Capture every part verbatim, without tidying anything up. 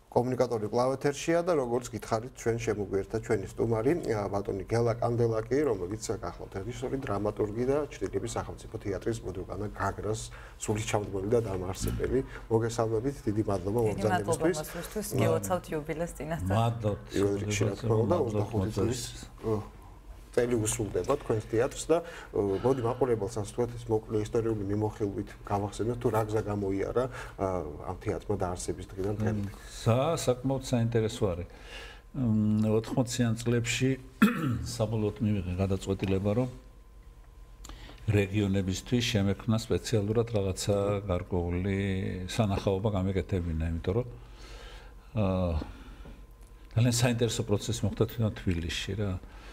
კომუნიკატორი კლავეთერშია და როგორც გითხარით ჩვენ შემოგვიერთა ჩვენი სტუმარი ბატონი გელა კანდელაკი, რომელიც გახლავთ რეჟისორი, დრამატურგი და ჩრდილების სახელმწიფო თეატრის მოდროგანა გაგრას სულისჩამდგმელი და დამაარსებელი. მოგესალმებით, დიდი მადლობა მოგზაურობისთვის. მადლობა გეოცავთ იუბილეს წინასწარ. მადლობთ. იულიში რა თქმა უნდა ოცდახუთი წლის წელი უსრულდება თქვენს თეატრს და მოდი მაყურებელსაც თქვათ ეს მოკლე ისტორიული მიმოხილვით გავახსენოთ თუ რა გზა გამოიარა ამ თეატრმა დაარსების დღიდან დღემდე. საკმაოდ საინტერესო არის. ოთხმოციან წლებში საბოლოოდ მივიღე გადაწყვეტილება, რომ რეგიონებისთვის შემექმნა სპეციალურად რაღაცა გარკვეული სანახაობა გამეკეთებინა, იმიტომ რომ ძალიან საინტერესო პროცესი მოხდა თბილისში რა.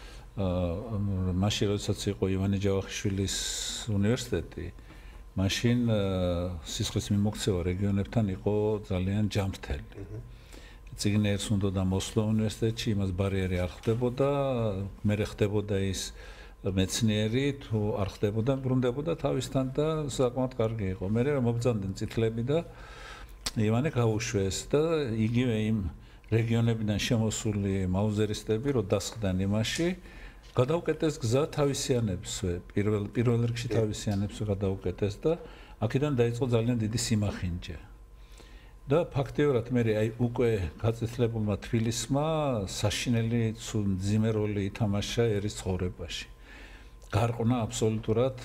მაშინ როდესაც იყო ივანე ჯავახიშვილის უნივერსიტეტი, მაშინ სისხლის მიმოქცევა რეგიონებთან იყო ძალიან ჯანმრთელი. წიგნიერს უნდა მოსვლა უნივერსიტეტში, იმას ბარიერი არ ხდებოდა, მერე ხდებოდა ის მეცნიერი, თუ არ ხდებოდა, ბრუნდებოდა თავისთან და საკმაოდ კარგი იყო. მერე მობრძანდნენ წითლები და ივანე გაუშვეს და იგივე იმ რეგიონებიდან შემოსული მაუზერისტები რო დასხდნენ იმაში, გადაუკეტეს გზა თავისიანებსვე, პირველ პირველ რიგში თავისიანებსვე გადაუკეტეს და აქედან დაიწყო ძალიან დიდი სიმახინჯე. და ფაქტიურად მე აი უკვე გაწითლებულმა თბილისმა საშინელი ძიმე როლი ითამაშა ერის ცხოვრებაში. გარყნა აბსოლუტურად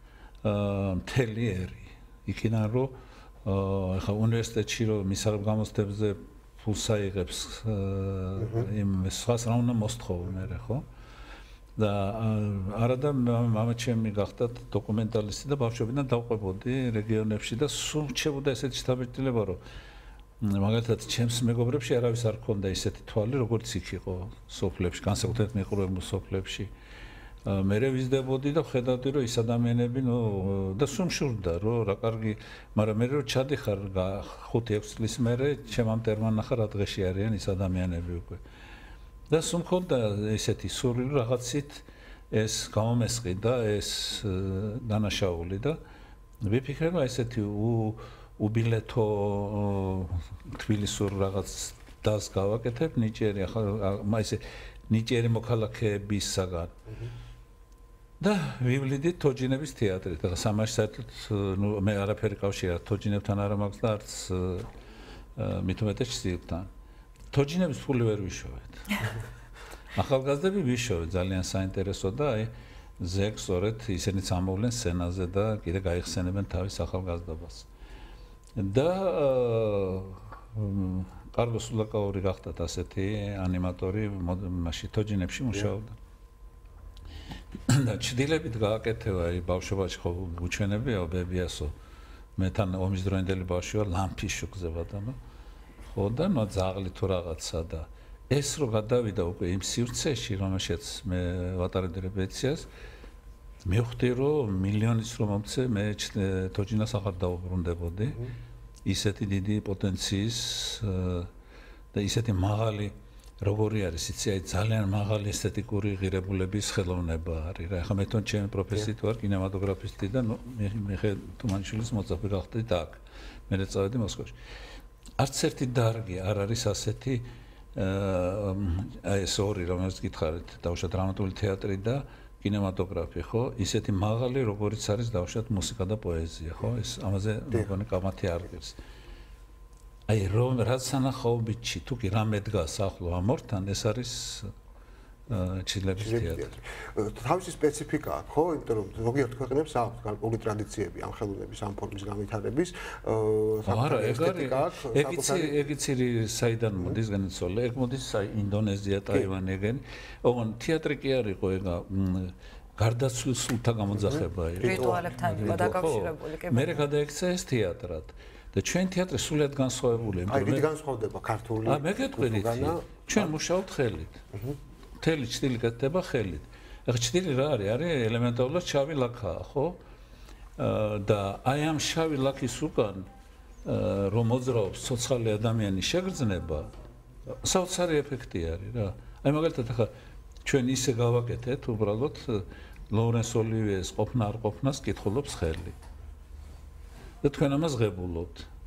მთელი ერი. იქიდან რომ ახლა უნივერსიტეტში რომ მისაღებ გამოცდებზე ფულს აიღებს იმ სხვას რა უნდა მოსთხოვო მე ხო? და არადა მამაჩემი გახდათ დოკუმენტალისტი და ბავშვობიდან დავყვებოდი რეგიონებში და სულ რჩებოდა ესეთი შთაბეჭდილება, რომ მაგალითად ჩემს მეგობრებში არავის არ ქონდა ისეთი თვალი, როგორც იქ იყო სოფლებში, განსაკუთრებით მიყურებელ სოფლებში. მე ვიზდებოდი და ხედავდი, რომ ის ადამიანები, ნუ და სულ მშურდა, რომ რა კარგი, მაგრამ მე რომ ჩადიხარ ხუთი ექვსი წლის მერე, ჩემამ მტერმა ნახა რა დღეში არიან ის ადამიანები უკვე. და სულ მქონდა ესეთი სურვილი, რაღაცით ეს გამომესყიდა ეს დანაშაული და ვიფიქრე, რომ ესეთი უბილეთო თბილისურ რაღაც დას გავაკეთებ ნიჭიერი, ახლა ესე ნიჭიერი მოქალაქეებისაგან. და ვივლიდით თოჯინების თეატრით. ახლა სამაში საერთოდ ნუ მე არაფერი კავშირი არ თოჯინებთან არ მაქვს და არც მით უმეტეს სიუთან. თოჯინების ფული ვერ ვიშოვეთ. ახალგაზრდები ვიშოვეთ, ძალიან საინტერესო და აი ზეგ სწორედ ისინიც ამოვლენ სცენაზე და კიდე გაიხსენებენ თავის ახალგაზრდობას. და კარგო სულაკაური გახდათ ასეთი ანიმატორი მაშინ თოჯინებში მუშაობდა. და ჩრდილებით გააკეთება აი ბავშვობაში ხო უჩვენებია ბებიასო მე თან ომის დროინდელი ბავშვი ვარ ლამპიშო გზებოდა ხო და ნუ ძაღლი თუ რაღაცა და ეს რო გადავიდა უკვე იმ სივრცეში რომელშიც მე ვატარებდი რეპეტიციას მივხვდი რომ მილიონის რომ მომცე მე თოჯინას აღარ დავუბრუნდებოდი ისეთი დიდი პოტენციის და ისეთი მაღალი როგორი არის იცი აი ძალიან მაღალი ესთეტიკური ღირებულების ხელოვნება არის რა ახლა მე თვითონ ჩემი პროფესიით ვარ კინემატოგრაფისტი და ნუ მე ხე თუმანიშვილის მოწაფე გახდი და აქ მე წავედი მოსკოვში არც ერთი დარგი არ არის ასეთი აი ეს ორი რომელიც გითხარით დავუშვათ დრამატული თეატრი და კინემატოგრაფი ხო ისეთი მაღალი როგორიც არის დავუშვათ მუსიკა და პოეზია ხო ეს ამაზე მეგონი კამათი არ გირს აი რომ რაც სანახაობითში თუ კი რამე დგას ახლო ამორთან ეს არის ჩრდილების თეატრი. თავისი სპეციფიკა აქვს ხო? იმიტომ რომ ზოგიერთ ქვეყნებს აქვს გარკვეული ტრადიციები ამ ხელოვნების ამ ფორმის განვითარების საკუთარი ესთეტიკა აქვს. ეგიცი ეგიცი საიდან მოდის განიცოლე? ეგ მოდის ინდონეზია, ტაივანი ეგენი. ოღონ თეატრი კი არ იყო ეგა გარდაცვლილ სულთა გამოძახება იყო. რიტუალებთან იყო დაკავშირებული კი. მე გადაიქცა ეს თეატრად. და ჩვენ თეატრი სულად განსხვავებულია. აი, რით განსხვავდება ქართული? აა, მე გეტყვი, ჩვენ მუშაობთ ხელით. მთელი ჭრილი კეთდება ხელით. ახლა ჭრილი რა არის? არის ელემენტარულად შავი ლაქაა, ხო? და აი ამ შავი ლაქის უკან რომ მოძრაობს ცოცხალი ადამიანის შეგრძნება, საოცარი ეფექტი არის რა. აი მაგალითად ახლა ჩვენ ისე გავაკეთეთ, უბრალოდ ლორენს ოლივიეს ყოფნა არ ყოფნას კითხულობს ხელი. და თქვენ ამას ღებულობთ.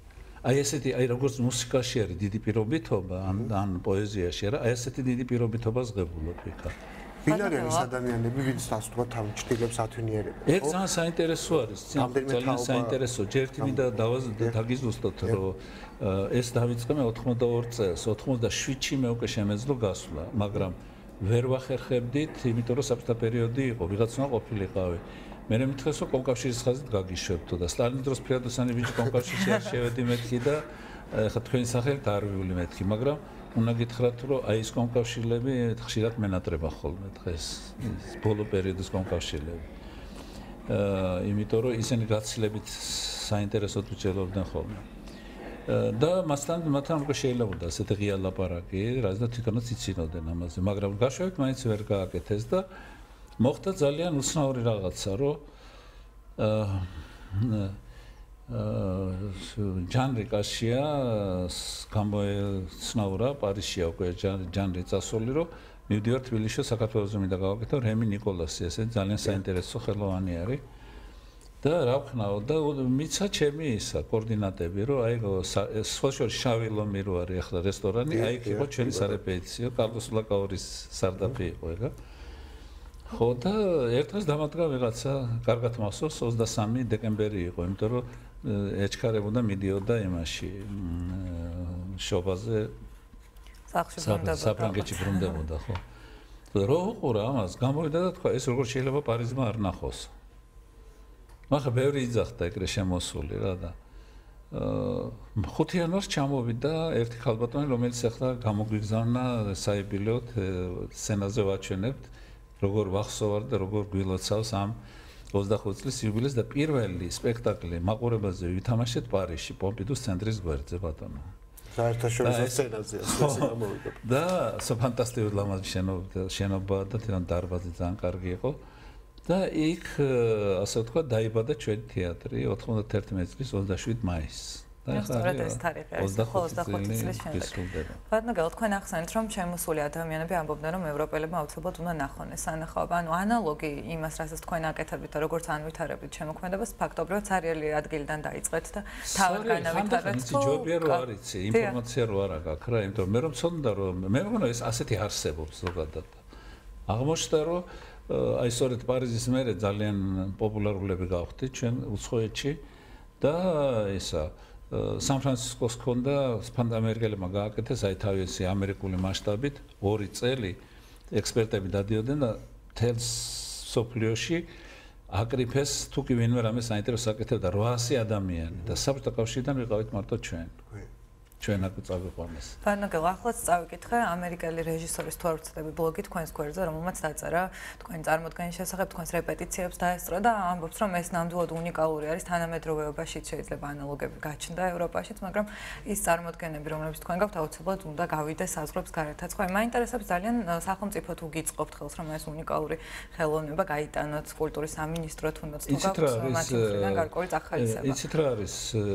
აი ესეთი აი როგორც მუსიკაში არის დიდი პირობითობა ან ან პოეზიაში არა, აი ესეთი დიდი პირობითობას ღებულობ იქა. ვინ არის ეს ადამიანები, ვინც ასე თქვა თავჭდილებს ათვინიერებენ? ეგ ძალიან საინტერესო არის, ძალიან საინტერესო. ჯერ ერთი მინდა დაგიზუსტოთ, რომ ეს დავიწყე მე ოთხმოცდაორ წელს, ოცდაშვიდში მე უკვე შემეძლო გასვლა, მაგრამ ვერ ვახერხებდით, იმიტომ რომ საბჭოთა პერიოდი იყო, ვიღაც უნდა ყოფილიყავი. მე მითხრეს რომ კომკავშირის ხაზით გაგიშვებთო და სტალინის დროს ფეოდოსანი ბიჭი კომკავშირში არ შევედი მეთქი და ეხლა თქვენი სახელით არ ვივლი მეთქი, მაგრამ უნდა გითხრათ რომ აი ეს კომკავშირლები ხშირად მენატრება ხოლმე დღეს ბოლო პერიოდის კომკავშირლები. აა იმიტომ რომ ისინი გაცილებით საინტერესოდ ვიჭერობდნენ ხოლმე. და მასთან მათთან უკვე შეიძლება ასეთი ღია ლაპარაკი, რაც და თვითონაც იცინოდნენ ამაზე, მაგრამ გაშვებით მაინც ვერ გააკეთეს და მოხდა ძალიან უცნაური რაღაცა, რომ აა ჟანრი კაშია გამოეცნაურა პარიზშია უკვე ჟანრი წასული, რომ მივდივარ თბილისში საქართველოსზე მინდა გავაკეთო რემი ნიკოლასი, ესე ძალიან საინტერესო ხელოვანი არის. და რა ვქნაო და მიცა ჩემი ისა კოორდინატები, რომ აი სხვა შორის შავი ლომი რო არის ახლა რესტორანი, აი იქ იყო ჩვენი სარეპეტიციო, კარლოს ლაკაურის სარდაფი იყო ეგა. ხო და ერთხელ დამადგა ვიღაცა, კარგად მახსოვს ოცდასამი დეკემბერი იყო, იმიტომ რომ ეჩქარებოდა მიდიოდა იმაში შობაზე საფრანგეთში ბრუნდებოდა, ხო. რო უყურა ამას, გამოვიდა და თქვა ეს როგორ შეიძლება პარიზმა არ ნახოს. მაგრამ ბევრი იძახდა ეგრე შემოსული რა და ხუთ იანვარს ჩამოვიდა ერთი ხალბატონი, რომელიც ახლა გამოგვიგზავნა საიბილეოდ სცენაზე ვაჩვენებთ, როგორ ვახსოვარ და როგორ გვილოცავს ამ ოცდახუთი წლის იუბილეს და პირველი სპექტაკლი მაყურებელზე ვითამაშეთ პარიზში, პომპიდუს ცენტრის გვერდზე ბატონო. საერთაშორისო სცენაზე ასე გამოვიდა. და ფანტასტიკური ლამაზი შენობა და თან დარბაზი ძალიან კარგი იყო. და იქ ასე ვთქვა დაიბადა ჩვენი თეატრი ოთხმოცდაერთი წლის ოცდაშვიდ მაისს. და ახლა ეს თარიღი არის ოცდახუთი წლის შემდეგ. ბატონო, თქვენ ახსენეთ, რომ შემოსული ადამიანები ამბობდნენ, რომ ევროპელებმა აუცილებლად უნდა ნახონ ეს სანახაობა. ანუ ანალოგი იმას, რასაც თქვენ აკეთებთ და როგორც ანვითარებთ შემოქმედებას, ფაქტობრივად სერიალი ადგილიდან დაიწყეთ და თავად განავითარეთ. ხო, ჯობია რომ არ იცი, ინფორმაცია რო არ აქვს რა, იმიტომ რომ მე რომ მცოდნდა რომ მე მგონა ეს ასეთი არსებობს ზოგადად. აღმოჩნდა რომ აი სწორედ პარიზის მერე ძალიან პოპულარულები გავხდით ჩვენ უცხოეთში და ისა სან-ფრანცისკოს ჰქონდა ამერიკელებმა გააკეთეს აი თავისი ამერიკული მასშტაბით ორი წელი ექსპერტები დადიოდნენ და თელს სოფლიოში აკრიფეს თუ კი ვინმე რამე საინტერესო აკეთებდა რვაასი ადამიანი და საბჭოთა კავშირიდან ვიყავით მარტო ჩვენ. ჩვენ აქ წავიყვანეს. ბანაკელ ახლაც წავიკითხე ამერიკელი რეჟისორის თუ არ ვცდები ბლოგი თქვენს გვერდზე, რომელმაც დაწერა თქვენი წარმოდგენის შესახებ, თქვენს რეპეტიციებს დაესწრო და ამბობს, რომ ეს ნამდვილად უნიკალური არის თანამედროვეობაშიც შეიძლება ანალოგები გაჩნდა ევროპაშიც, მაგრამ ის წარმოდგენები, რომლებიც თქვენ გაქვთ, აუცილებლად უნდა გავიდეს საზღვრებს გარეთაც. ხო, მაინტერესებს ძალიან სახელმწიფო თუ გიწყობთ ხელს, რომ ეს უნიკალური ხელოვნება გაიტანოთ კულტურის სამინისტრო თუნდაც თუ გაქვთ მათი მხრიდან გარკვეული წახალისება. იცით რა არის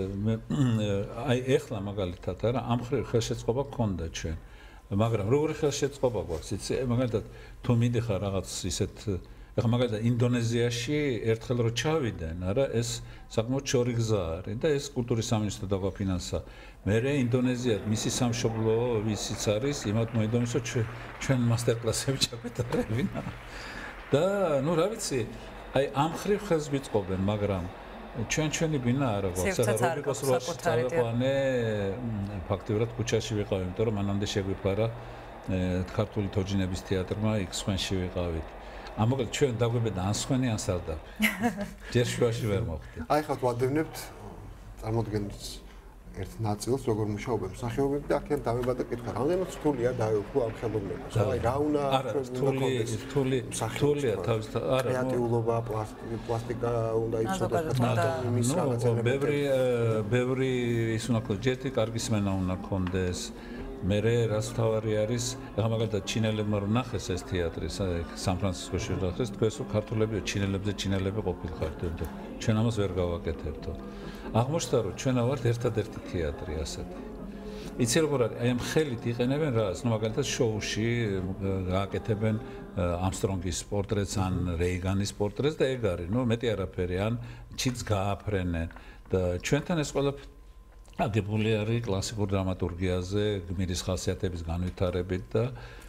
აი ეხლა მაგალითად არა ამ ხრივ ხელშეწყობა გქონდა ჩვენ მაგრამ როგორი ხელშეწყობა გვაქვს იცი მაგალითად თუ მიდიხარ რაღაც ისეთ ეხლა მაგალითად ინდონეზიაში ერთხელ რო ჩავიდნენ არა ეს საკმაოდ შორი გზა არის და ეს კულტურის სამინისტრო დაგვაფინანსა მერე ინდონეზია მისი სამშობლო ვისიც არის იმათ მოედომისო ჩვენ მასტერკლასები ჩაგვეტარებინა და ნუ რა ვიცი აი ამ ხრივ ხელს ვიწყობენ მაგრამ ჩვენ ჩვენი ბინა არა გვაქვს ახლა რობიკოს როს წავიყვანე ფაქტიურად ქუჩაში ვიყავი იმიტომ რომ მანამდე შეგვიფარა ქართული თოჯინების თეატრმა იქ სხვენში ვიყავით ამ მოკლედ ჩვენ დაგვებედა ან სხვენი ან სარდაფი ჯერ შუაში ვერ მოხდი აი ხა ვადევნებთ წარმოდგენის ერთ ნაწილს როგორ მუშაობენ მსახიობები და აქედან დამებადა კითხვა რამდენად რთულია დაეუფლო ამ ხელოვნებას აი რა უნდა რთული რთული რთულია თავის არა კრეატიულობა პლასტიკა უნდა იცოდეთ იმის რაღაცა ბევრი ბევრი ის უნდა ქონდეს ჯეთი კარგი სმენა უნდა ქონდეს მერე რაც თავარი არის ახლა მაგალითად ჩინელებმა რომ ნახეს ეს თეატრი სან-ფრანცისკოში ნახეს თქვენს ქართულები ჩინელებზე ჩინელები ყოფილიყართ და ჩვენ ამას ვერ გავაკეთებთო აღმოჩნდა რომ ჩვენ ვართ ერთადერთი თეატრი ასეთი. იცი როგორ არის? აი ამ ხელით იყენებენ რას? ნუ მაგალითად შოუში გააკეთებენ ამსტრონგის პორტრეტს ან რეიგანის პორტრეტს და ეგ არის. ნუ მეტი არაფერი ან ჩიც გააფრენენ და ჩვენთან ეს ყველა აგებული არის კლასიკურ დრამატურგიაზე, გმირის ხასიათების განვითარებით და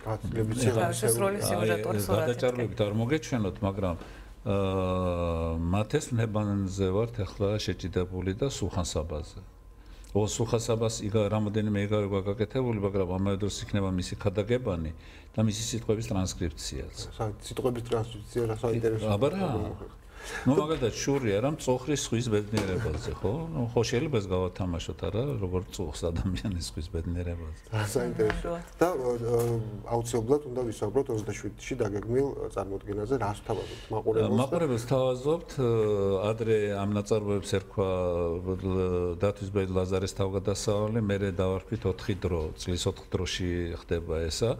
გადაჭარბებით არ მოგეჩვენოთ, მაგრამ აა მათეს ნებანზე ვართ ახლა შეჭიდებული და სუხანსაბაზე. ო სუხანსაბას იგა რამოდენიმე იგავი გაკეთებული, მაგრამ ამავე დროს იქნება მისი ქადაგებანი და მისი სიტყვების ტრანსკრიფციაც. სიტყვების ტრანსკრიფცია რა საინტერესოა. აბა რა. ну მაგალითად შურია რა მწოხრის ხვის ბედნიერებაზე ხო? ну ხო შეიძლება ეს გავათამაშოთ არა როგორც წუხს ადამიანის ხვის ბედნიერებაზე. საინტერესოა. და აუცილებლად უნდა ვისაუბროთ ოცდაშვიდში დაგეგმილ წარმოდგენაზე რას ვთავაზობთ მაყურებელს? მაყურებელს ვთავაზობთ ადრე ამ ნაწარმოებს ერქვა დათვისბედ ლაზარეს თავგადასავალი, მერე დავარქვით ოთხი დრო, წლის ოთხ დროში ხდება ესა.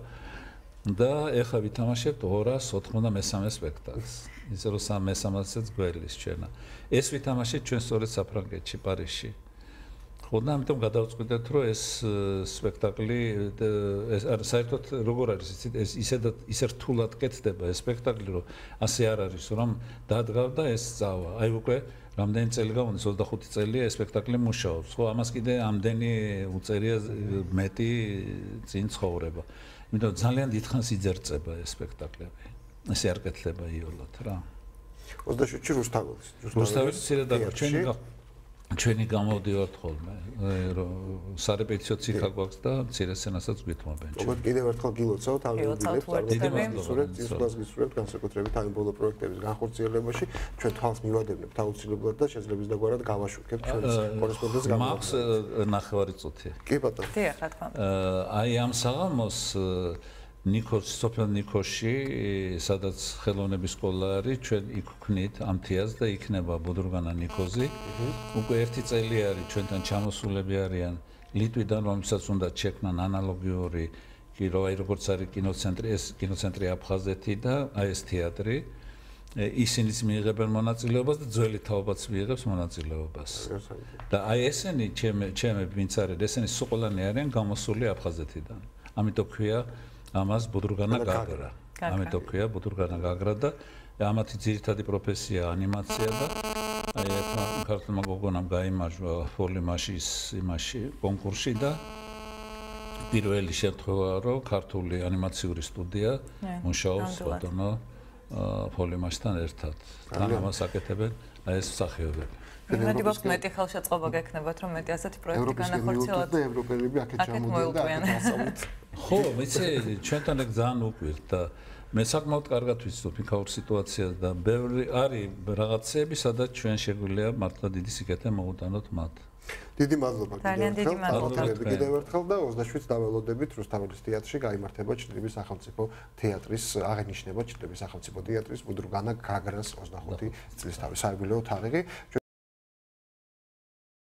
და ეხლა ვითამაშებთ ორას ოთხმოცდამესამე სპექტაკლს. ისე რომ სამესამესაც გველის ჩვენა. ეს ვითამაშეთ ჩვენ სწორედ საფრანგეთში, პარიზში. ხო და ამიტომ გადავწყვიტეთ, რომ ეს სპექტაკლი ეს არ საერთოდ როგორ არის იცით, ეს ისე და ისე რთულად კეთდება ეს სპექტაკლი, რომ ასე არ არის, რომ დადგავდა ეს წავა. აი უკვე რამდენი წელი გავუნის ოცდახუთი წელია ეს სპექტაკლი მუშაობს. ხო, ამას კიდე ამდენი უწერია მეტი წინ ცხოვრება. იმიტომ ძალიან დიდხანს იძერწება ეს სპექტაკლები. ესე არ კეთდება იოლად რა. ოცდაშვიდში რუსთაველის. რუსთაველის ცირე და ჩვენი ჩვენი გამოვდივართ ხოლმე. რომ სარეპეტიციო ციხა გვაქვს და მცირე სცენასაც გვითმობენ. ოღონდ კიდევ ერთხელ გილოცავთ ამ ვიდეოს სურეთ წინსვლას გისურვებთ განსაკუთრებით ამ ბოლო პროექტების განხორციელებაში. ჩვენ თვალს მივადევნებთ აუცილებლად და შეძლებს დაგვარად გავაშუქებთ ჩვენს კორესპონდენტს გამო. მაქვს ნახევარი წუთი. კი ბატონო. დიახ, რა თქმა უნდა. აი ამ საღამოს ნიკოს სოფელ ნიკოში, სადაც ხელოვნების სკოლა არის, ჩვენ იქ ვქნით ამთიას და იქნება ბუდურგანა ნიკოზი. უკვე ერთი წელი არის ჩვენთან ჩამოსულები არიან ლიტვიდან, რომელსაც უნდა შექმნან ანალოგიური კი რო აი როგორც არის კინოცენტრი, ეს კინოცენტრი აფხაზეთი და აი ეს თეატრი. ისინიც მიიღებენ მონაწილეობას და ძველი თაობაც მიიღებს მონაწილეობას. და აი ესენი ჩემი ჩემი ვინც არის, ესენი სუყოლანი არიან გამოსული აფხაზეთიდან. ამიტომ ქვია ამას ბუდურგანა გაგრა. ამიტომ ქვია ბუდურგანა გაგრა და ამათი ძირითადი პროფესია ანიმაცია და აი ერთმა ქართულმა გოგონამ გაიმარჯვა ფოლიმაშის იმაში კონკურსში და პირველი შემთხვევაა რომ ქართული ანიმაციური სტუდია მუშაობს ბატონო ფოლიმაშთან ერთად. თან ამას აკეთებენ აი ეს მსახიობები. მეტი გვაქვს მეტი ხელშეწყობა გექნებათ რომ მეტი ასეთი პროექტი განახორციელოთ და ევროპელები აქეთ ჩამოდიან და ასწავლეთ. ხო, ვიცი, ჩვენთან ეგ ძალიან უყვირთ და მე საკმაოდ კარგად ვიცნობ იქაურ სიტუაციას და ბევრი არის რაღაცები, სადაც ჩვენ შეგვიძლია მართლა დიდი სიკეთე მოვუტანოთ მათ. დიდი მადლობა ძალიან დიდი მადლობა კიდევ ერთხელ და ოცდაშვიდს დაველოდებით რუსთაველის თეატრში გაიმართება ჩრდილების სახელმწიფო თეატრის აღენიშნება ჩრდილების სახელმწიფო თეატრის ბუდურგანა გაგრას ოცდახუთი წლის თავის საიუბილეო თარიღი.